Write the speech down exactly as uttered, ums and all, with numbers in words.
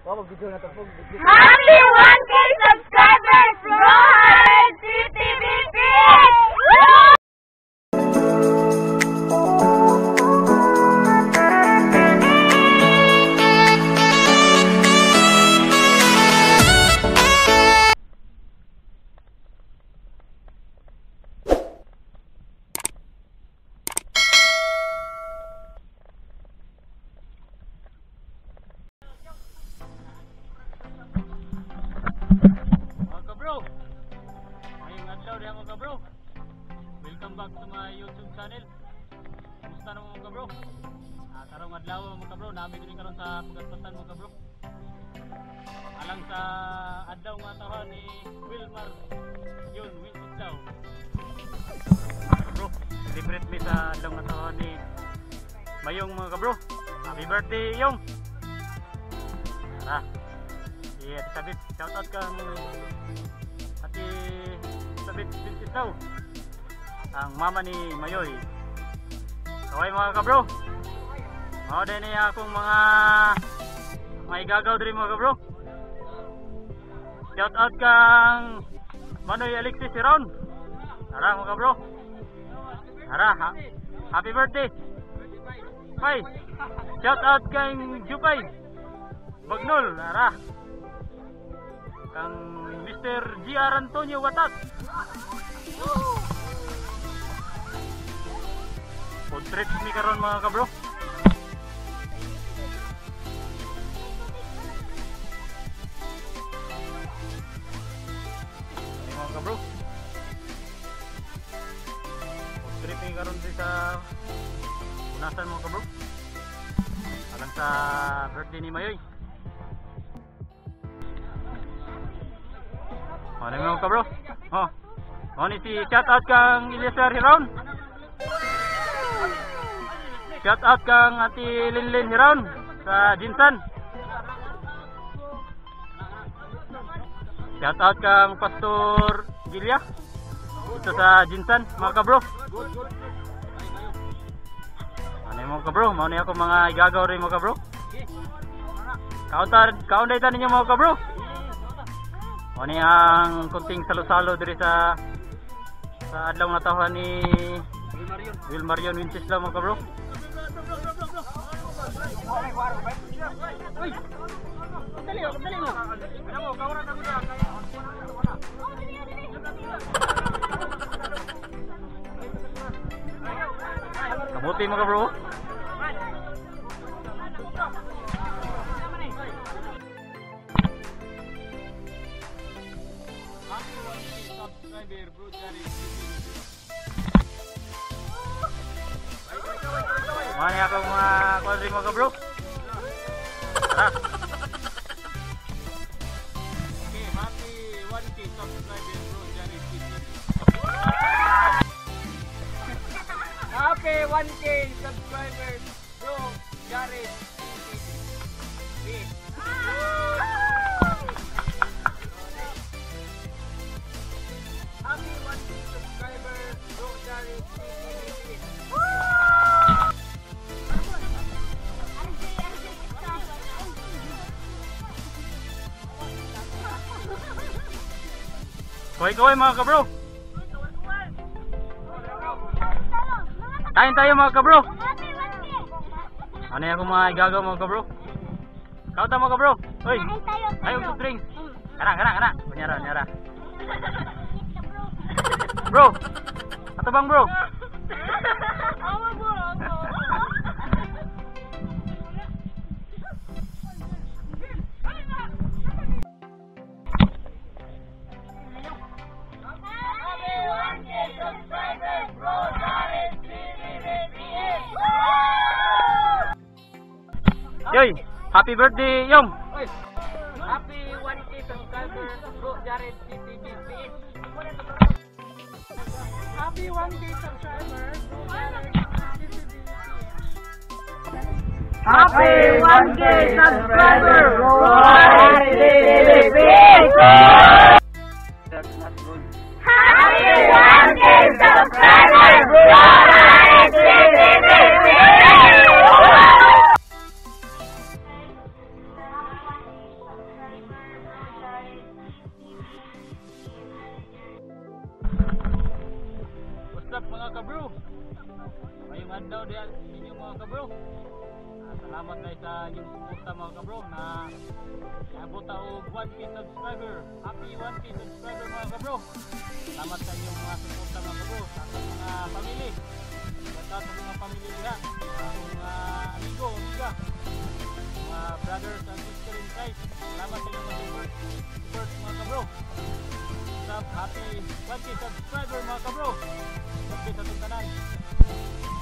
Happy one K subscribers, Rohan C T V P! Mga bro, welcome back to my YouTube channel. Kumusta naman mga bro? Ah, karong adlaw mga bro, nami ko rin karon sa pagkatpatan mga bro. Alang sa adlaw nga taon ni Wilmar yun, Winchis daw. Bro, celebrate me sa adlaw nga taon ni Mayong mga bro. Happy birthday Yung. Ah, iya sabit, shout out kang Ate Sabit Vincent daw, ang mama ni Mayoy. Kaway mga kabro, mao din niya akong mga mga igagaw diri mga kabro. Shout out kang Manoy Alexis Siron. Tara mga kabro, tara ha happy birthday Pai. Shout out kang Jupay Bagnol. Tara kang Mister G R Antonio Watat. Food trip ni karon mga kabro. Ay mga kabro, food trip ni karon sa unasan mga kabro. Alang sa birthday ni Mayoy. Ano mga kabro? Oh, oh ni si shout out kang Eliezer Hiron. Shout out kang Ati Linlin Hiron sa Jinsan. Shout out kang Pastor Gilya dito sa Jinsan mga kabro. Ano mga kabro? Mao ni ako mga igagaw rin mga kabro. Kauntar, kaunday ta ninyo mga kabro. Ano ang kunting salo-salo diri sa sa adlaw nga taon ni Wilmarion Winchis lang mga kabro. Kamuti mga kabro. Mani ako mga kwadri mga kabro. Tara. Okay, happy one K subscriber bro Jared T V. Happy one K subscribers bro Jared T V. Happy one K subscriber bro Jared T V. Kaway-kaway mga kabro. Kain tayo mga kabro. Ano yung akong mga igagaw mga kabro? Kauta mga kabro. Hoy, ayaw sa drink. Karang, karang, karang. Kunyara, kunyara. Bro, ato bang bro? Yoy, happy birthday Yung. Happy one K subscriber bro Jared T V P. Happy one K subscriber bro Jared T V P. Happy one K subscriber bro Jared T V P. Happy one K subscriber bro Jared T V P. kabro. Ngayong adlaw diyan ninyo mga kabro. Ah, salamat guys sa inyong suporta mga kabro na abot ta og one K subscriber. Happy one K subscriber mga kabro. Salamat sa inyong mga suporta mga kabro, sa ating mga family. Sa ating mga family diha, sa mga amigo, amiga, mga brothers and sisters in Christ. Salamat sa inyong mga support, support mga kabro. Happy one K subscriber mga kabro. Okay sa itong tanan.